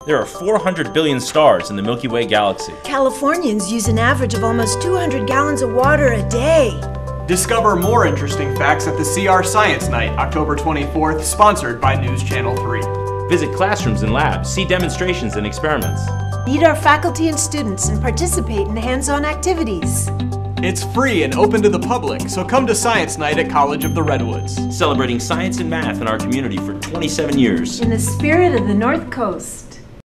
There are 400 billion stars in the Milky Way galaxy. Californians use an average of almost 200 gallons of water a day. Discover more interesting facts at the CR Science Night, October 24th, sponsored by News Channel 3. Visit classrooms and labs, see demonstrations and experiments. Meet our faculty and students and participate in hands-on activities. It's free and open to the public, so come to Science Night at College of the Redwoods. Celebrating science and math in our community for 27 years. In the spirit of the North Coast.